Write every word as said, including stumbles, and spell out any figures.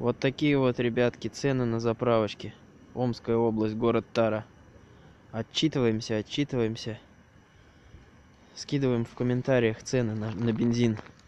Вот такие вот, ребятки, цены на заправочке. Омская область, город Тара. Отчитываемся, отчитываемся. Скидываем в комментариях цены на, на бензин.